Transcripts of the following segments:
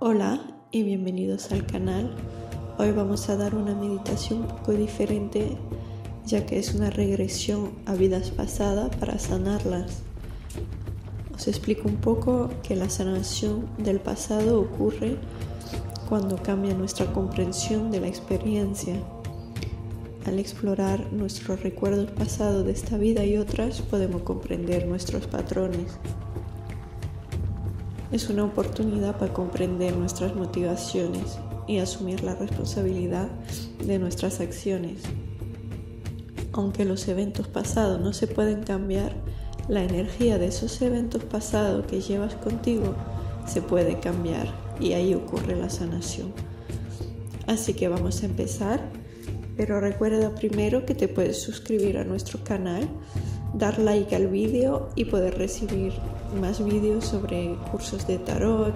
Hola y bienvenidos al canal. Hoy vamos a dar una meditación un poco diferente, ya que es una regresión a vidas pasadas para sanarlas. Os explico un poco que la sanación del pasado ocurre cuando cambia nuestra comprensión de la experiencia. Al explorar nuestros recuerdos pasados de esta vida y otras, podemos comprender nuestros patrones. Es una oportunidad para comprender nuestras motivaciones y asumir la responsabilidad de nuestras acciones. Aunque los eventos pasados no se pueden cambiar, la energía de esos eventos pasados que llevas contigo se puede cambiar y ahí ocurre la sanación. Así que vamos a empezar, pero recuerda primero que te puedes suscribir a nuestro canal, dar like al vídeo y poder recibir más vídeos sobre cursos de tarot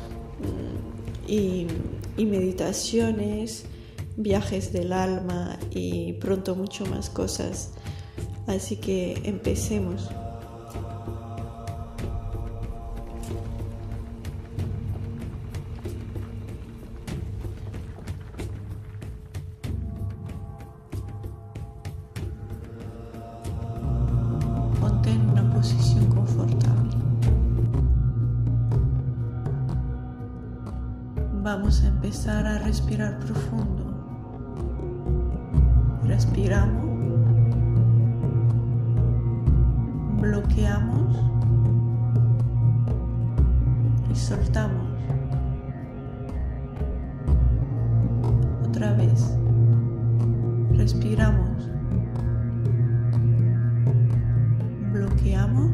y meditaciones, viajes del alma y pronto mucho más cosas. Así que empecemos. Ponte en una posición confortable. Vamos a empezar a respirar profundo. Respiramos, bloqueamos y soltamos. Otra vez, respiramos, bloqueamos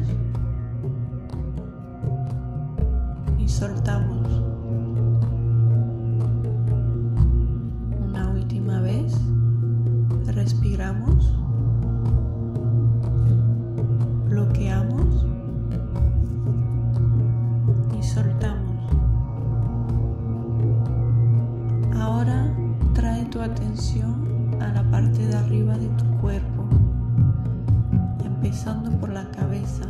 y soltamos. Una última vez, respiramos, bloqueamos y soltamos. Ahora trae tu atención a la parte de arriba de tu cuerpo, empezando por la cabeza,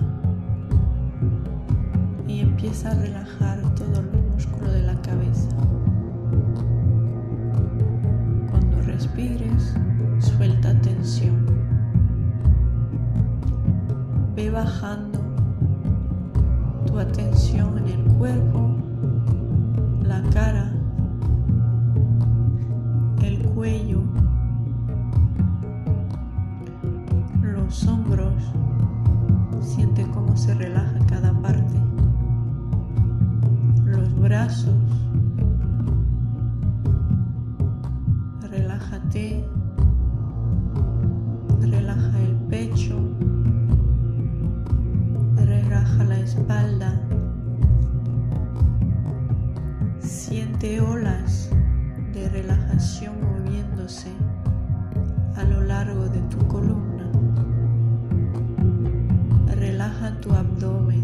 y empieza a relajar todos los músculos de la cabeza. Cuando respires, suelta tensión. Ve bajando tu atención en el cuerpo, la cara, el cuello, los hombros. Siente cómo se relaja cada parte. Los brazos. Relájate. Relaja el pecho. Relaja la espalda. Siente olas de relajación moviéndose a lo largo de tu columna. Relaja tu abdomen,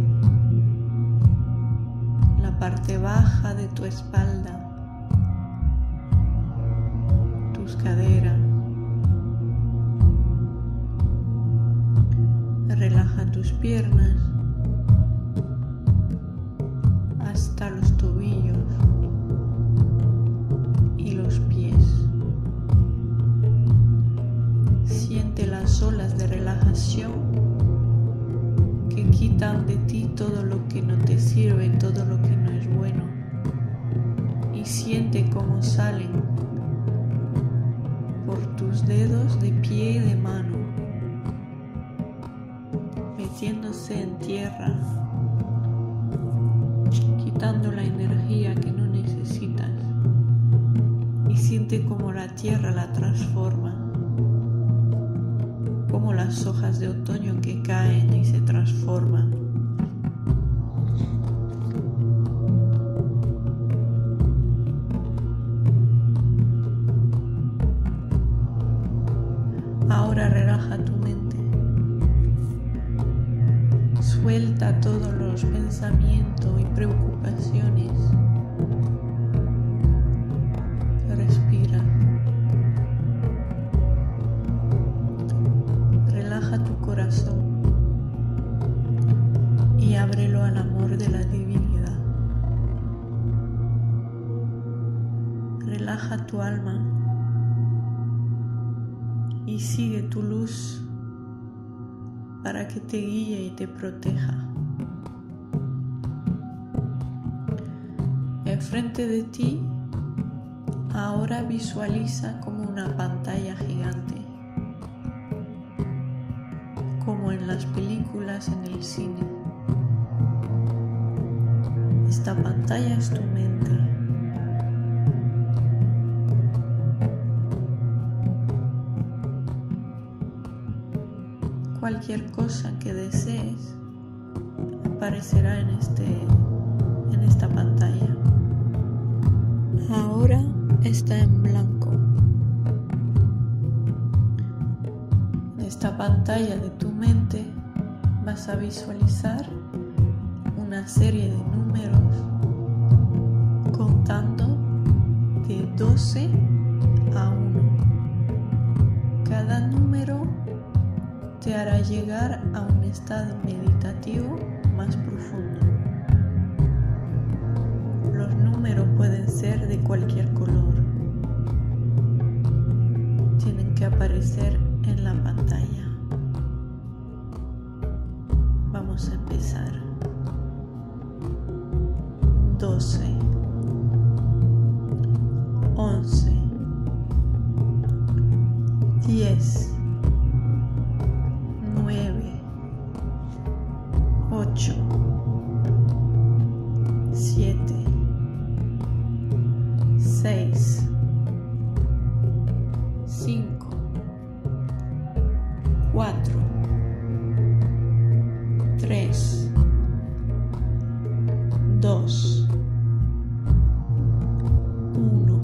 la parte baja de tu espalda, tus caderas. Relaja tus piernas hasta los tobillos y los pies. Siente las olas de relajación que quitan de ti todo lo que no te sirve, todo lo que no es bueno, y siente cómo salen por tus dedos de pie y de mano, metiéndose en tierra, quitando la energía que no necesitas, y siente cómo la tierra la transforma, como las hojas de otoño que caen y se transforman. Ahora relaja tu mente. Suelta todos los pensamientos y preocupaciones. Respira. Relaja tu corazón y ábrelo al amor de la divinidad. y sigue tu luz para que te guíe y te proteja. Enfrente de ti, ahora visualiza como una pantalla gigante, como en las películas en el cine. Esta pantalla es tu mente. Cualquier cosa que desees aparecerá en esta pantalla. Ahora está en blanco. En esta pantalla de tu mente vas a visualizar una serie de números contando de 12 a 1. Cada número te hará llegar a un estado meditativo más profundo. Los números pueden ser de cualquier color. Tienen que aparecer en la pantalla. Vamos a empezar. 12, 11, 10, 9, 8, 7, 6, 5, 4, 3, 2, 1.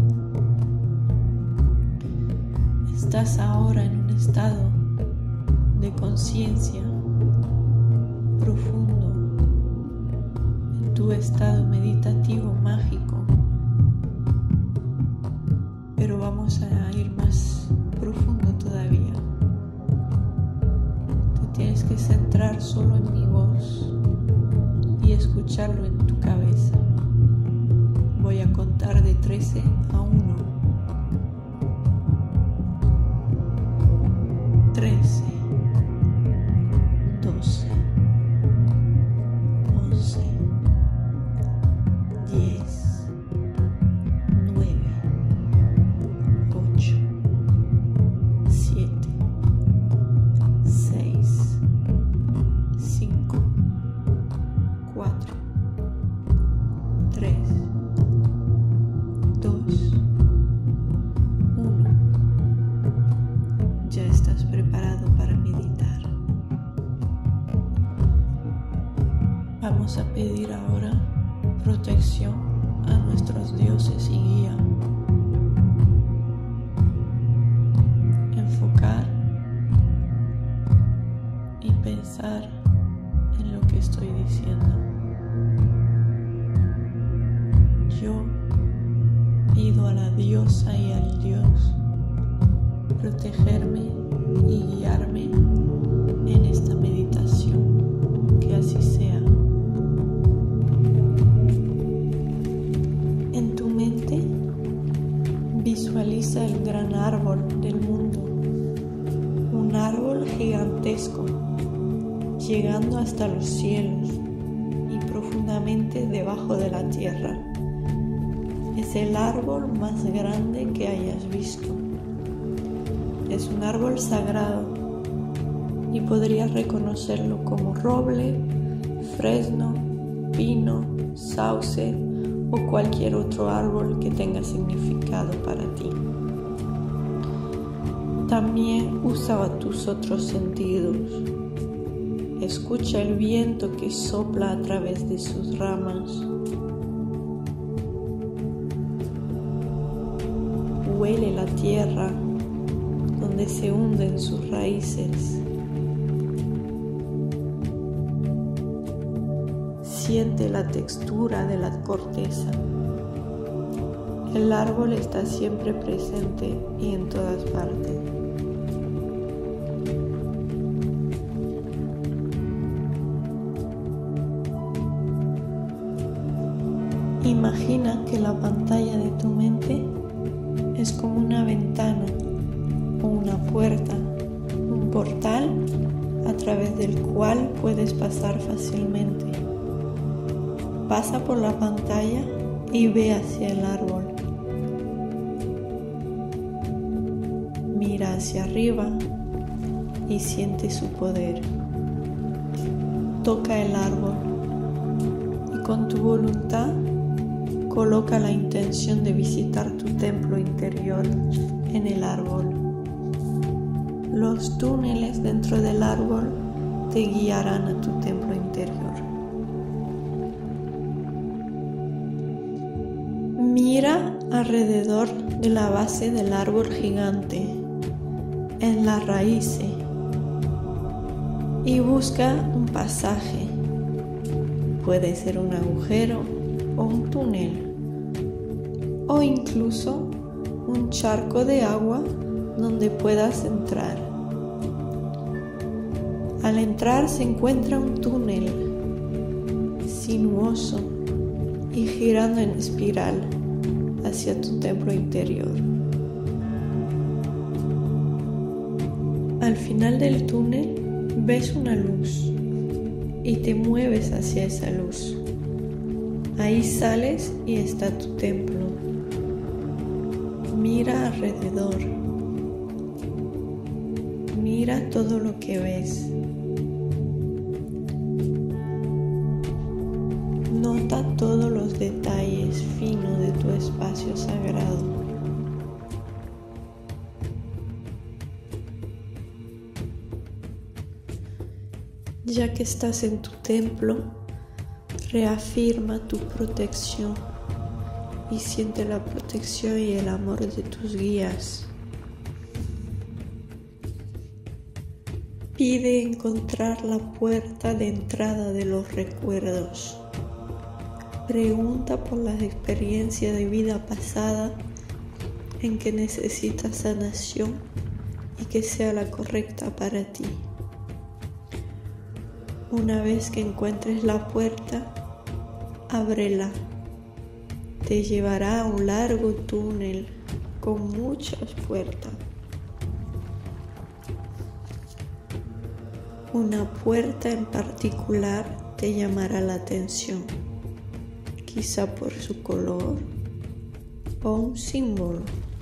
Estás ahora en un estado de conciencia profundo, en tu estado meditativo mágico. Pero vamos a ir más profundo todavía. Te tienes que centrar solo en mi voz y escucharlo en tu cabeza. Voy a contar de 13 a 1. 13, 12, 11, 10, 9, 8, 7, 6, 5, 4, 3, 2, 1. Ya estás preparado para meditar. Vamos a pedir ahora protección a nuestros dioses y guía. Enfocar y pensar en lo que estoy diciendo. Yo pido a la diosa y al dios protegerme y guiarme en esta meditación. Que así sea. En tu mente visualiza el gran árbol del mundo, un árbol gigantesco, llegando hasta los cielos y profundamente debajo de la tierra. Es el árbol más grande que hayas visto. Es un árbol sagrado y podrías reconocerlo como roble, fresno, pino, sauce o cualquier otro árbol que tenga significado para ti. También usa tus otros sentidos. Escucha el viento que sopla a través de sus ramas. Huele la tierra donde se hunden sus raíces. Siente la textura de la corteza. El árbol está siempre presente y en todas partes. Imagina que la pantalla de tu mente es como una ventana o una puerta, un portal a través del cual puedes pasar fácilmente. Pasa por la pantalla y ve hacia el árbol. Mira hacia arriba y siente su poder. Toca el árbol y con tu voluntad coloca la intención de visitar tu templo interior en el árbol. Los túneles dentro del árbol te guiarán a tu templo interior. Mira alrededor de la base del árbol gigante, en las raíces, y busca un pasaje. Puede ser un agujero o un túnel, o incluso un charco de agua donde puedas entrar. Al entrar se encuentra un túnel sinuoso y girando en espiral hacia tu templo interior. Al final del túnel ves una luz y te mueves hacia esa luz. Ahí sales y está tu templo. Mira alrededor. Mira todo lo que ves. Nota todos los detalles finos de tu espacio sagrado. Ya que estás en tu templo, reafirma tu protección y siente la protección y el amor de tus guías. Pide encontrar la puerta de entrada de los recuerdos. Pregunta por las experiencias de vida pasada en que necesitas sanación y que sea la correcta para ti. Una vez que encuentres la puerta, ábrela. Te llevará a un largo túnel con muchas puertas. Una puerta en particular te llamará la atención, quizá por su color o un símbolo.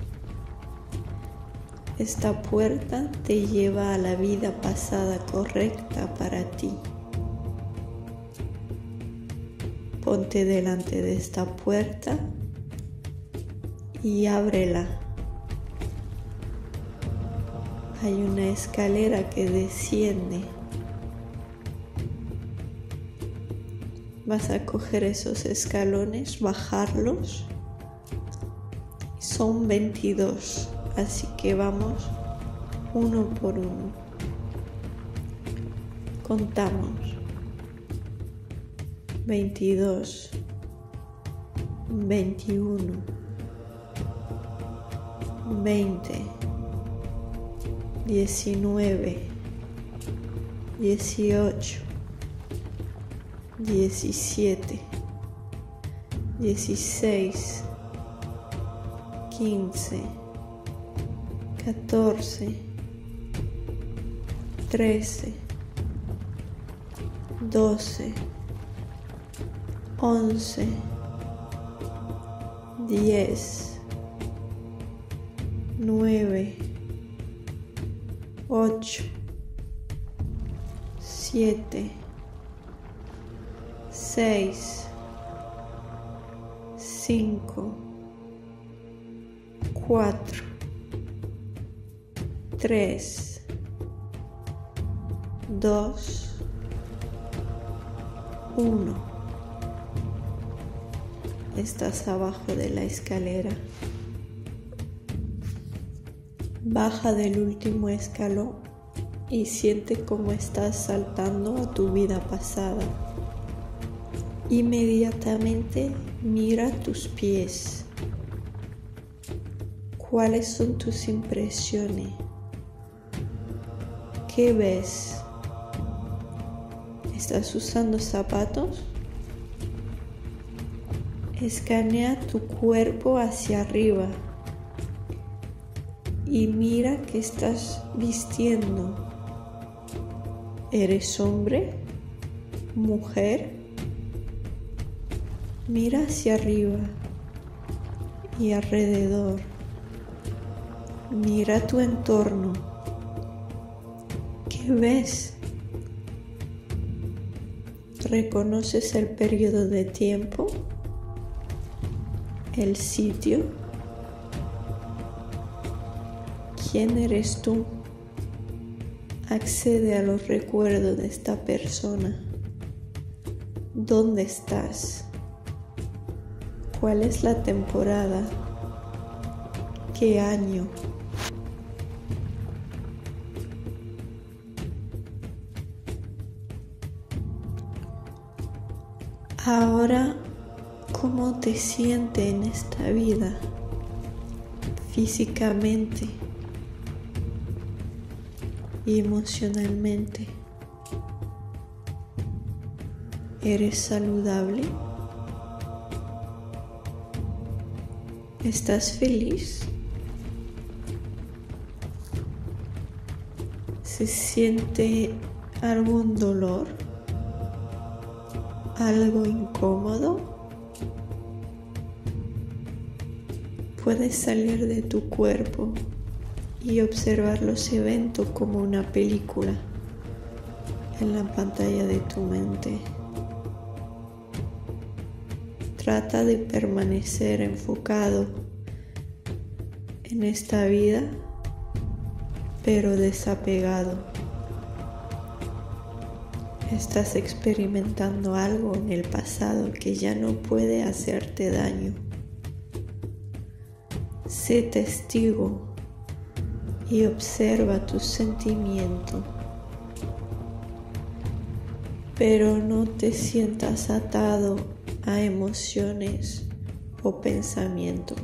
Esta puerta te lleva a la vida pasada correcta para ti. Ponte delante de esta puerta y ábrela. Hay una escalera que desciende. Vas a coger esos escalones, bajarlos. Son 22, así que vamos uno por uno. Contamos. 22, 21, 20, 19, 18, 17, 16, 15, 14, 13, 12, 11, 10, 9, 8, 7, 6, 5, 4, 3, 2, 1. Estás abajo de la escalera. Baja del último escalón y siente cómo estás saltando a tu vida pasada. Inmediatamente mira tus pies. ¿Cuáles son tus impresiones? ¿Qué ves? ¿Estás usando zapatos? Escanea tu cuerpo hacia arriba y mira qué estás vistiendo. ¿Eres hombre? ¿Mujer? Mira hacia arriba y alrededor. Mira tu entorno. ¿Qué ves? ¿Reconoces el periodo de tiempo? ¿El sitio? ¿Quién eres tú? Accede a los recuerdos de esta persona. ¿Dónde estás? ¿Cuál es la temporada? ¿Qué año? Ahora, ¿cómo te sientes en esta vida? Físicamente y emocionalmente. ¿Eres saludable? ¿Estás feliz? ¿Se siente algún dolor? ¿Algo incómodo? Puedes salir de tu cuerpo y observar los eventos como una película en la pantalla de tu mente. Trata de permanecer enfocado en esta vida, pero desapegado. Estás experimentando algo en el pasado que ya no puede hacerte daño. Sé testigo y observa tus sentimientos, pero no te sientas atado a emociones o pensamientos.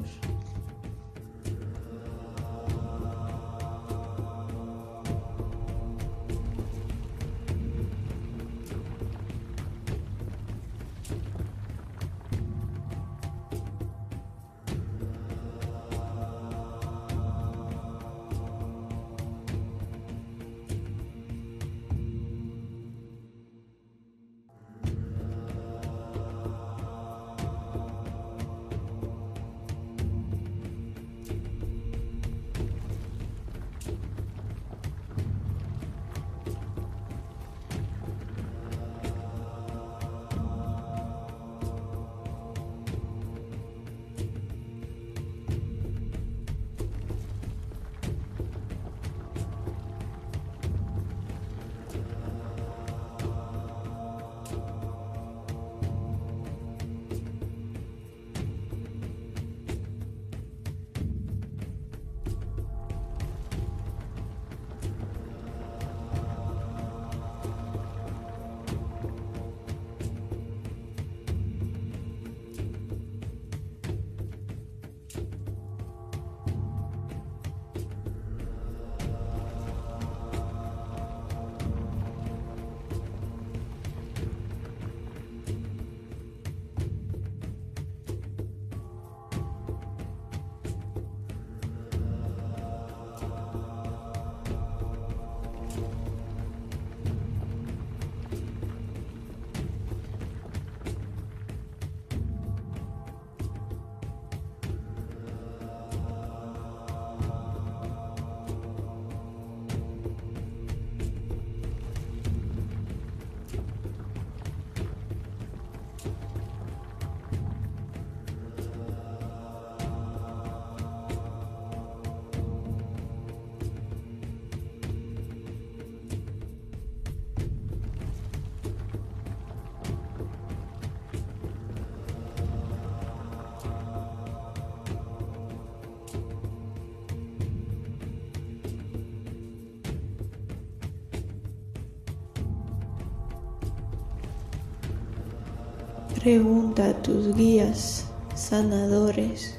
Pregunta a tus guías, sanadores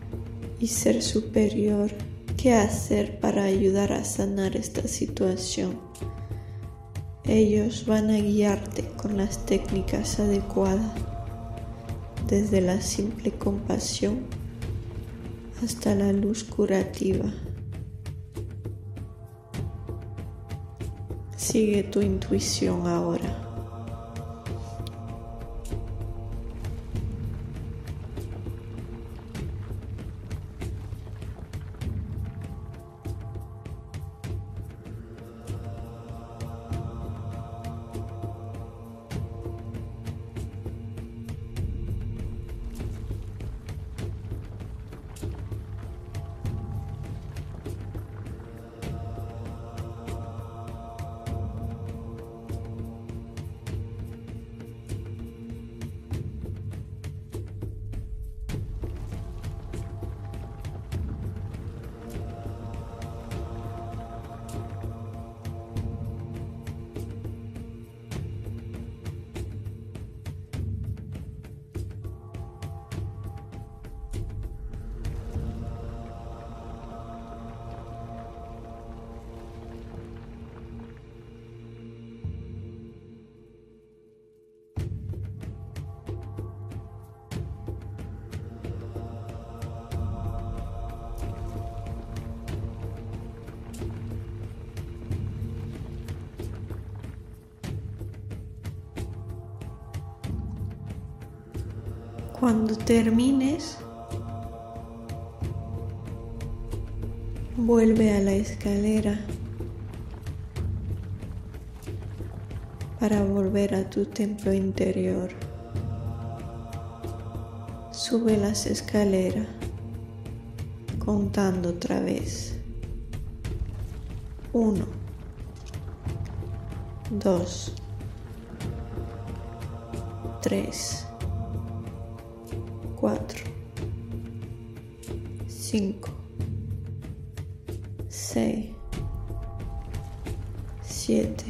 y ser superior qué hacer para ayudar a sanar esta situación. Ellos van a guiarte con las técnicas adecuadas, desde la simple compasión hasta la luz curativa. Sigue tu intuición ahora. Cuando termines, vuelve a la escalera para volver a tu templo interior. Sube las escaleras contando otra vez. 1, 2, 3, 4, 5, 6, 7,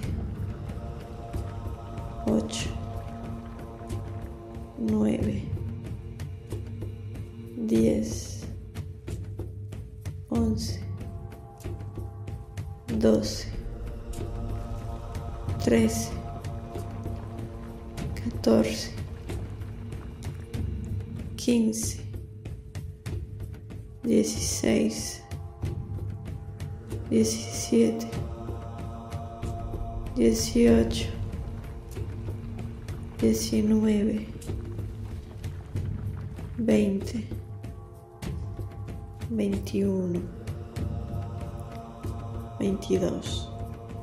8, 9, 10, 11, 12, 13, 14, 15, 16, 17, 18, 19, 20, 21, 22.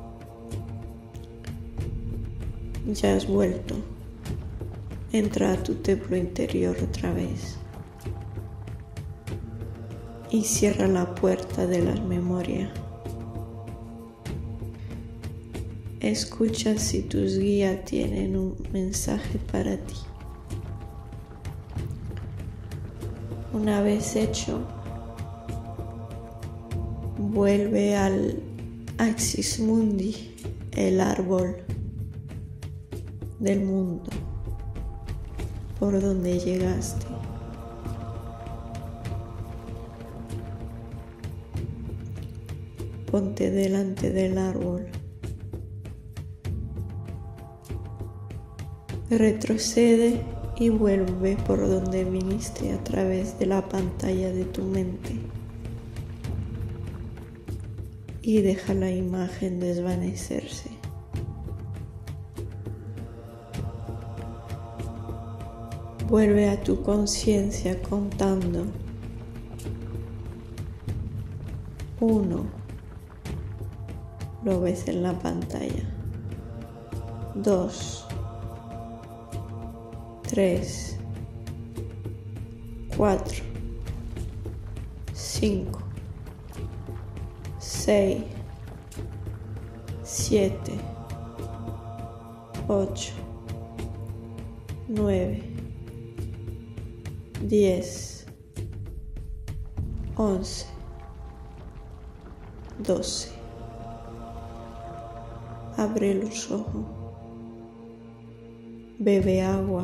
Ya has vuelto. Entra a tu templo interior otra vez y cierra la puerta de las memorias. Escucha si tus guías tienen un mensaje para ti. Una vez hecho, vuelve al Axis Mundi, el árbol del mundo, por donde llegaste. Ponte delante del árbol. Retrocede y vuelve por donde viniste a través de la pantalla de tu mente. Y deja la imagen desvanecerse. Vuelve a tu conciencia contando. 1. Lo ves en la pantalla. 2, 3, 4, 5, 6, 7, 8, 9, 10, 11, 12. Abre los ojos. Bebe agua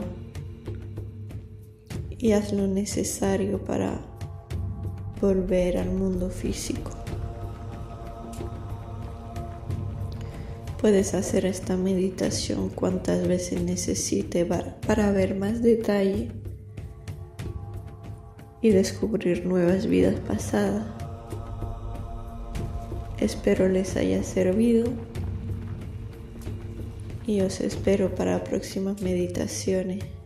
y haz lo necesario para volver al mundo físico. Puedes hacer esta meditación cuantas veces necesite para ver más detalle y descubrir nuevas vidas pasadas. Espero les haya servido y os espero para próximas meditaciones.